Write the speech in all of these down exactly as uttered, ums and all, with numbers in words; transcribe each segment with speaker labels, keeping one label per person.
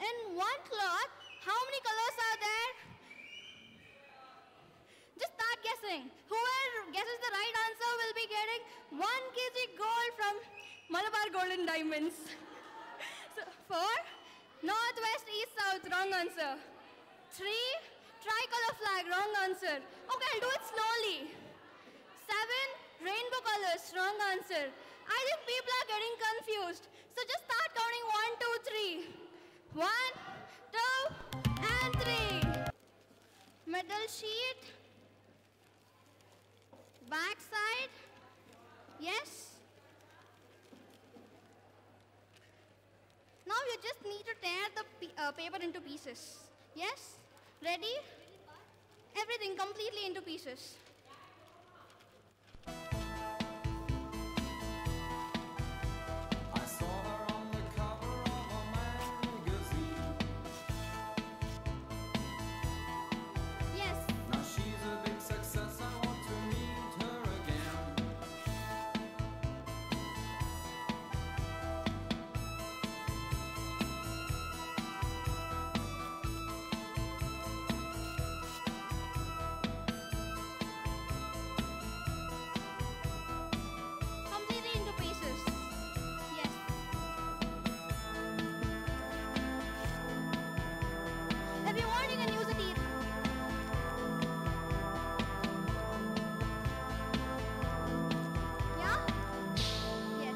Speaker 1: In one cloth, how many colors are there? Just start guessing. Whoever guesses the right answer will be getting one kilogram gold from Malabar Golden Diamonds. So, four, north, west, east, south, wrong answer. Three, tricolor flag, wrong answer. Okay, I'll do it slowly. Seven, rainbow colors, wrong answer. I think people are getting confused. So just start counting one, two, three. One, two, and three. Middle sheet. Back side. Yes. Now you just need to tear the uh, paper into pieces. Yes? Ready? Everything completely into pieces. If you want, you can use a teeth. Yeah? Yes.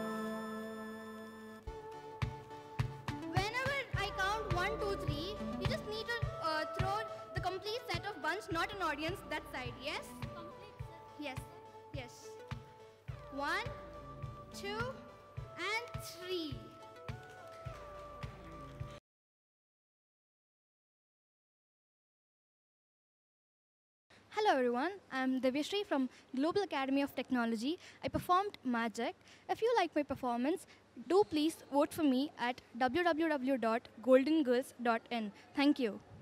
Speaker 1: Whenever I count one, two, three, you just need to uh, throw the complete set of bunch, not an audience, that side. Yes? Complete set. Yes. Yes. One, two, and three. Hello everyone, I'm Devyashree from Global Academy of Technology. I performed Magic. If you like my performance, do please vote for me at w w w dot golden girls dot in. Thank you.